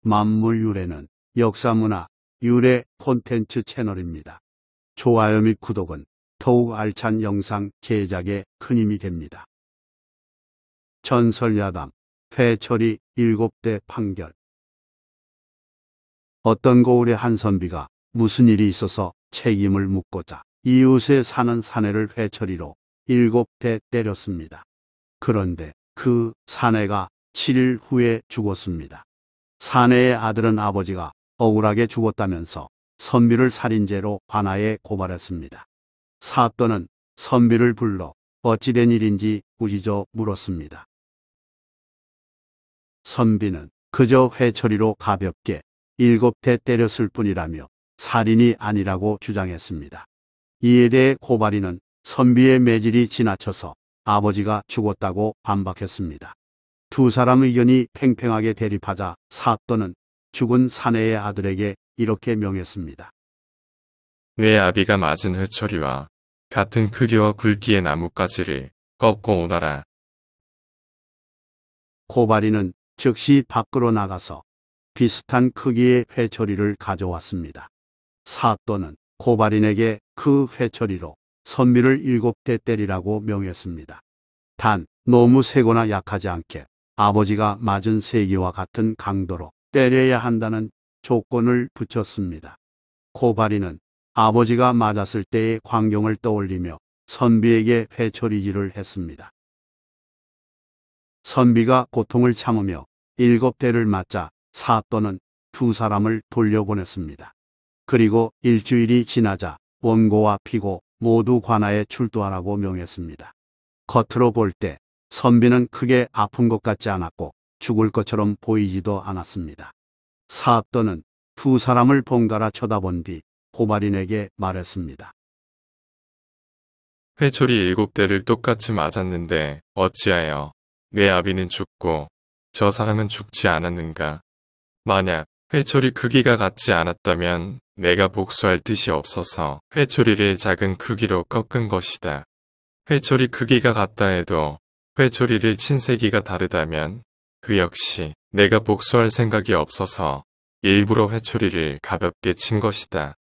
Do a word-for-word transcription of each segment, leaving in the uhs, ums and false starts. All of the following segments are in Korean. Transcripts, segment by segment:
만물유래는 역사문화 유래 콘텐츠 채널입니다. 좋아요 및 구독은 더욱 알찬 영상 제작에 큰 힘이 됩니다. 전설야담 회철이 일곱 대 판결. 어떤 고을의 한 선비가 무슨 일이 있어서 책임을 묻고자 이웃에 사는 사내를 회철이로 일곱 대 때렸습니다. 그런데 그 사내가 칠 일 후에 죽었습니다. 사내의 아들은 아버지가 억울하게 죽었다면서 선비를 살인죄로 관아에 고발했습니다. 사또는 선비를 불러 어찌된 일인지 꾸짖어 물었습니다. 선비는 그저 회철이로 가볍게 일곱 대 때렸을 뿐이라며 살인이 아니라고 주장했습니다. 이에 대해 고발인은 선비의 매질이 지나쳐서 아버지가 죽었다고 반박했습니다. 두 사람 의견이 팽팽하게 대립하자 사또는 죽은 사내의 아들에게 이렇게 명했습니다. 내 아비가 맞은 회초리와 같은 크기와 굵기의 나뭇가지를 꺾어 오너라. 고발인은 즉시 밖으로 나가서 비슷한 크기의 회초리를 가져왔습니다. 사또는 고발인에게 그 회초리로 선비를 일곱 대 때리라고 명했습니다. 단 너무 세거나 약하지 않게 아버지가 맞은 세기와 같은 강도로 때려야 한다는 조건을 붙였습니다. 고발인은 아버지가 맞았을 때의 광경을 떠올리며 선비에게 회초리질을 했습니다. 선비가 고통을 참으며 일곱 대를 맞자 사또는 두 사람을 돌려보냈습니다. 그리고 일주일이 지나자 원고와 피고 모두 관아에 출두하라고 명했습니다. 겉으로 볼 때 선비는 크게 아픈 것 같지 않았고 죽을 것처럼 보이지도 않았습니다. 사또는 두 사람을 번갈아 쳐다본 뒤 고발인에게 말했습니다. 회초리 일곱 대를 똑같이 맞았는데 어찌하여 내 아비는 죽고 저 사람은 죽지 않았는가? 만약 회초리 크기가 같지 않았다면 내가 복수할 뜻이 없어서 회초리를 작은 크기로 꺾은 것이다. 회초리 크기가 같다 해도 회초리를 친 세기가 다르다면 그 역시 내가 복수할 생각이 없어서 일부러 회초리를 가볍게 친 것이다.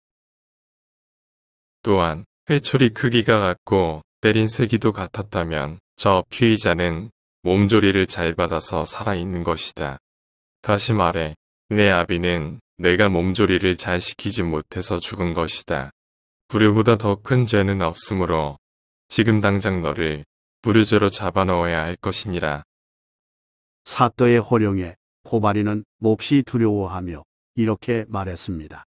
또한 회초리 크기가 같고 때린 세기도 같았다면 저 피의자는 몸조리를 잘 받아서 살아있는 것이다. 다시 말해 내 아비는 내가 몸조리를 잘 시키지 못해서 죽은 것이다. 불효보다 더 큰 죄는 없으므로 지금 당장 너를 불효죄로 잡아넣어야 할 것이니라. 사또의 호령에 고발인은 몹시 두려워하며 이렇게 말했습니다.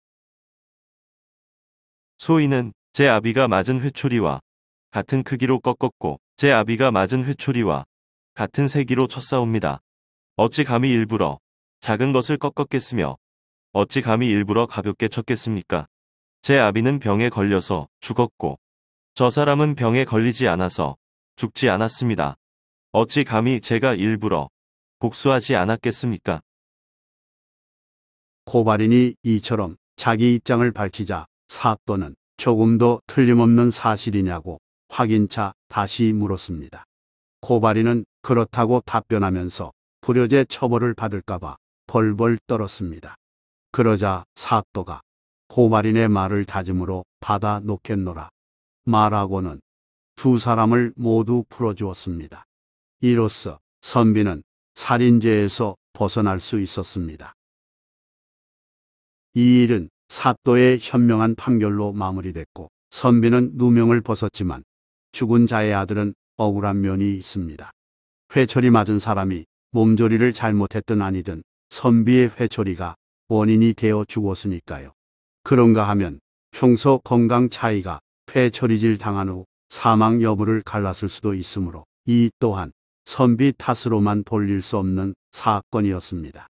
소인은 제 아비가 맞은 회초리와 같은 크기로 꺾었고 제 아비가 맞은 회초리와 같은 세기로 쳤사옵니다. 어찌 감히 일부러 작은 것을 꺾었겠으며 어찌 감히 일부러 가볍게 쳤겠습니까? 제 아비는 병에 걸려서 죽었고 저 사람은 병에 걸리지 않아서 죽지 않았습니다. 어찌 감히 제가 일부러 복수하지 않았겠습니까? 고발인이 이처럼 자기 입장을 밝히자 사또는 조금도 틀림없는 사실이냐고 확인차 다시 물었습니다. 고발인은 그렇다고 답변하면서 불효죄 처벌을 받을까봐 벌벌 떨었습니다. 그러자 사또가 고발인의 말을 다짐으로 받아 놓겠노라 말하고는 두 사람을 모두 풀어주었습니다. 이로써 선비는 살인죄에서 벗어날 수 있었습니다. 이 일은 사또의 현명한 판결로 마무리됐고 선비는 누명을 벗었지만 죽은 자의 아들은 억울한 면이 있습니다. 회초리 맞은 사람이 몸조리를 잘못했든 아니든 선비의 회초리가 원인이 되어 죽었으니까요. 그런가 하면 평소 건강 차이가 회초리질 당한 후 사망 여부를 갈랐을 수도 있으므로 이 또한 선비 탓으로만 돌릴 수 없는 사건이었습니다.